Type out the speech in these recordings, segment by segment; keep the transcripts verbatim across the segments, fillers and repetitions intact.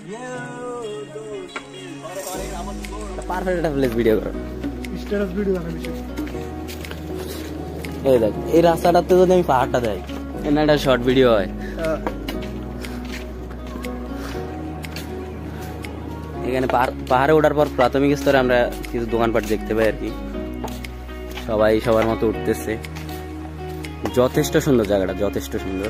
Perfect একটা place video করো, status video বানাবি। এই দেখ এই রাস্তাটাতে যদি আমি পাহাড়টা দেই এখানে একটা শর্ট ভিডিও হয়। এখানে পাহাড়ে ওঠার পর প্রাথমিক স্তরে আমরা কিছু দোকানপাট দেখতে পাই আর কি, সবাই সবার মতো উঠতেছে। যথেষ্ট সুন্দর জায়গাটা, যথেষ্ট সুন্দর।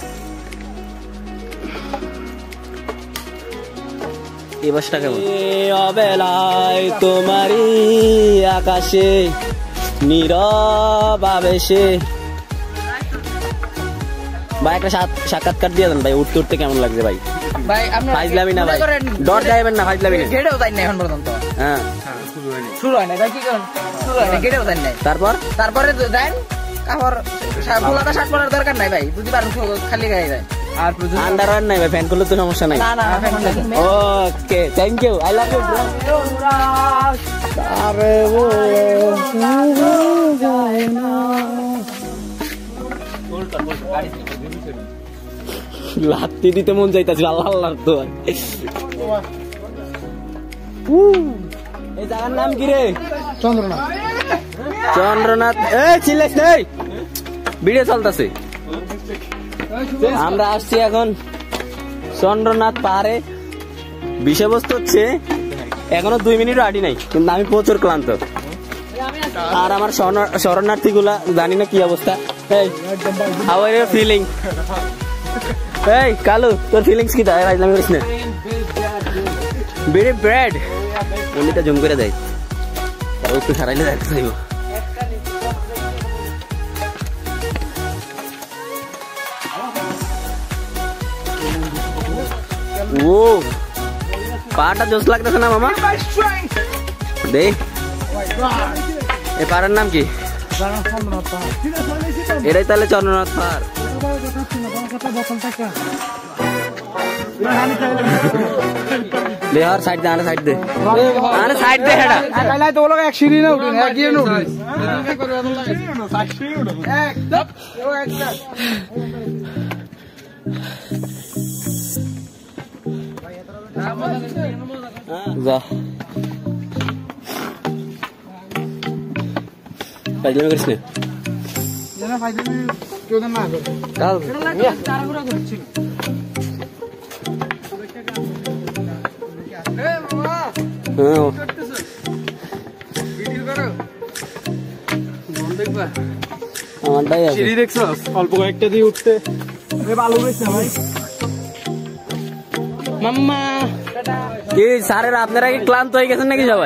এই বাসটা কেমন? অবেলায় তোমারই আকাশে নীরব আবেশে। ভাই একটা সাক্ষাৎকার দিয়ে দেন ভাই, উঠতে উঠতে কেমন লাগছে ভাই? ভাই আপনারা ফাইজলামি না ভাই, ডর যাইবেন না, ফাইজলামি না। গেটেও যাই না এখন পর্যন্ত। হ্যাঁ শুরু হয় না ভাই, কি করেন? শুরু হয় না, গেটেও যাই না। তারপর তারপরে যান কাপড় ফুলাটা শার্ট পরার দরকার নাই ভাই, যদি পারেন খালি গায়ে যায়। আর আন্ডারওয়্যার নাই ভাই, ফ্যান করলে তো সমস্যা নাই। না না okay thank you, I love you bro. আরে ও যায় না লাত্তি দিতে মন যাইতাছে, আল্লাহ আল্লাহ তো। এই জায়গার নাম কি রে? চন্দ্রনাথ। চন্দ্রনাথ। এই চিল্লাইস নাই, ভিডিও চলতেছে। আমরা আসছি এখন চন্দ্রনাথ পাহাড়ে। বিষয়বস্তু হচ্ছে এখনো দুই মিনিট আটি নাই, কিন্তু আমি প্রচুর ক্লান্ত। আর আমার শরণার্থী গুলা জানি না কি অবস্থা। এই হাউ আর ইউ ফিলিং? এই কালু তোর ফিলিংস কি? দাঁড়াই রাইলাম করিস না, বেরি ব্রেড উনিটা জুম করে দেয়, একটু সারাইলে দেখতে চাইব। ও পাহাড়টা জোস লাগতেছে না মামা? দে এই পাহাড়ের নাম কি? এটাই তাহলে চন্দ্রনাথ পাহাড়। বিহার সাইড দে, আরে সাইড দে, আরে সাইড দে। হেডা কাইলাই তো লোক এক সিঁড়ি না উঠে না, গিয়ে না উঠে। যা ফাইজলামি করিস না। জানা ফাইজলামি কেউ না করে কাল চারাগুড়া করছিল। এ মামা হ্যাঁ ভিডিও করো, বন্ধ দেখবা। আমারটাই আছে। সিঁড়ি দেখছস অল্প কয়েকটা দিয়ে উঠতে ভালো হয়েছে ভাই। মাম্মা কি স্যারেরা আপনারা কি ক্লান্ত হয়ে গেছেন নাকি সবাই?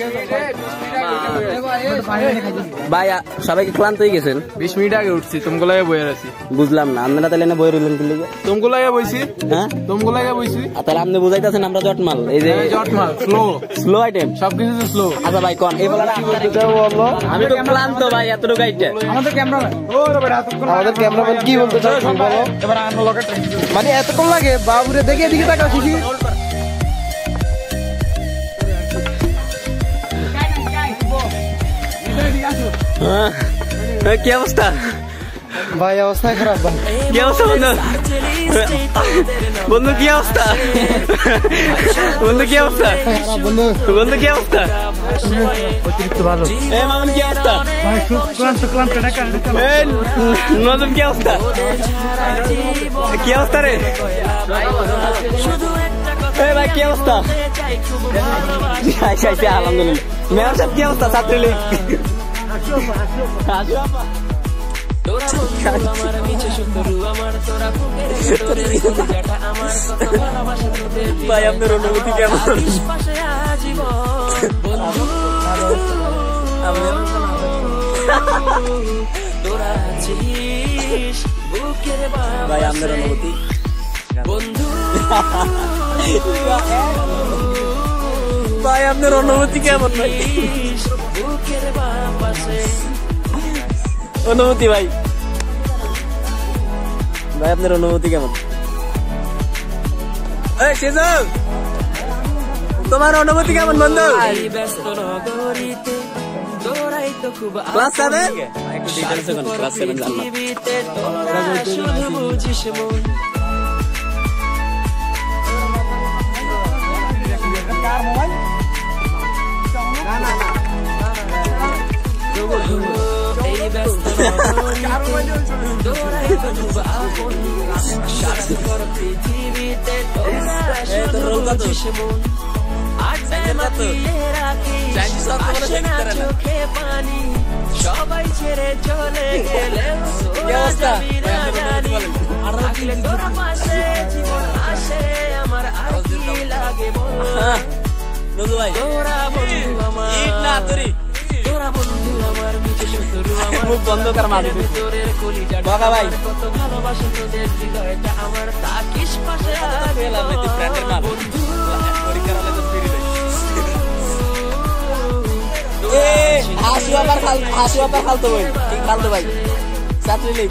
ভাই সবাইকে ক্লান্ত হয়ে গেছেন? বিশ মিনিট আগে উঠছি, তোমগুলাই বইয়ে আছি। বুঝলাম না, আপনারা তাহলে না বই রইলেন কি লিগে? তোমগুলাই বইছি। হ্যাঁ তোমগুলাই বইছি। তাহলে আপনি বুঝাইতেছেন আমরা জটমাল, এই যে জটমাল স্লো স্লো আইটেম সবকিছু স্লো। আচ্ছা ভাই কোন এই বলাটা আপনার দিকে বললো, আমি তো ক্লান্ত ভাই এতটুকু আইটা। আমাদের ক্যামেরাম্যান ও রে ভাই আমাদের ক্যামেরাম্যান কি বলতে চাও বলো এবার আনো লকেট মানে এতক্ষণ লাগে বাবুরে দেখে এদিকে তাকাও শিশি। কি অবস্থা ভাই? অবস্থা খারাপ ভাই। কি অবস্থা বন্ধু? বন্ধু কি অবস্থা? বন্ধু কি অবস্থা? বন্ধু বন্ধু কি অবস্থা? অতিরিক্ত ভালো। এ মামুন কি অবস্থা? ভাই ক্লান্ত ক্লান্ত ঢাকা এ নজম কি অবস্থা? কি অবস্থা রে? এ ভাই কি অবস্থা? আলহামদুলিল্লাহ। মেয়র সাহেব কি অবস্থা? ছাত্রলীগ ভাই আপনার অনুভূতি কেমন? ভাই আপনার অনুভূতি ভাই আপনার অনুভূতি কেমন? ভাই অনুভূতি ভাই ভাই আপনার অনুভূতি কেমন? এই সেজল তোমার অনুভূতি কেমন বন্ধু? Class seven? একটু ডিটেইলসে কোন ক্লাস সেভেন জানলাম। কার মোবাইল না না না এই ব্যস্ত কার মোবাইল দৌড়াই বন্ধু আপন সাথে কর পৃথিবীতে তোরা শুধু বুঝিস মন আড্ডায় মাতিয়ে রাখি চোখে পানি সবাই ছেড়ে চলে গেলে তোরা পাশে জীবন আসে আমার আর কি লাগে বল তোরা বন্ধু আমার তোরা বন্ধু আমার মুখ বন্ধ কর মাঝে তোরের কলিজা বাবা ভাই কত ভালোবাসে তোদের হৃদয়টা আমার তাকিস পাশে বন্ধু হাসু আবার খাল হাসু আবার খালতো ভাই ঠিক খালতো ভাই ছাত্রী লীগ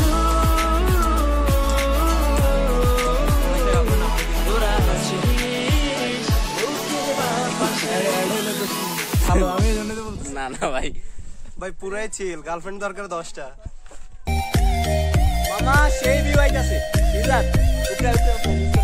না না ভাই ভাই পুরাই চিল গার্লফ্রেন্ড দরকার দশটা মামা সেই ভিউ আইতাছে সিজাত উপরে উপরে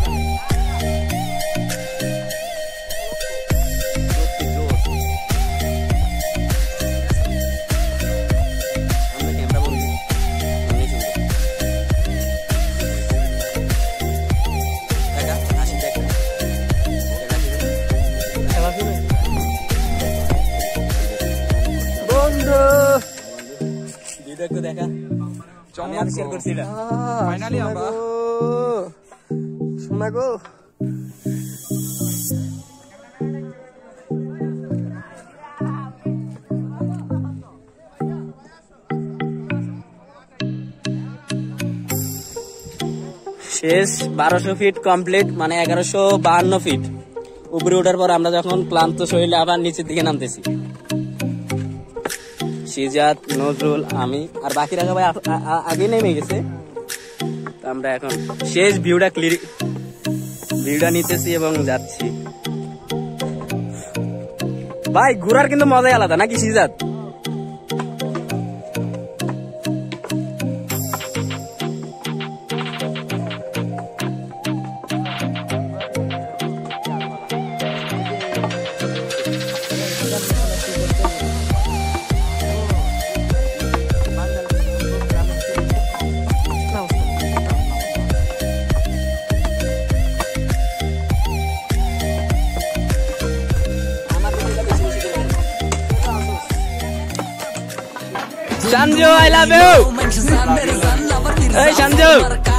দেখো দেখা চমৎকার শেয়ার করছিলা ফাইনালি আমরা শোনা গো শেষ বারোশো ফিট কমপ্লিট মানে এগারোশো বাহান্ন ফিট উপরে ওঠার পর আমরা যখন ক্লান্ত শরীরে আবার নিচের দিকে নামতেছি সিজাত নজরুল আমি আর বাকিরা সবাই আগে নেমে গেছে আমরা এখন শেষ ভিউটা ক্লিয়ার ভিউটা নিতেছি এবং যাচ্ছি ভাই ঘোরার কিন্তু মজাই আলাদা নাকি সিজাত Sanju, I love you. Hey Sanju.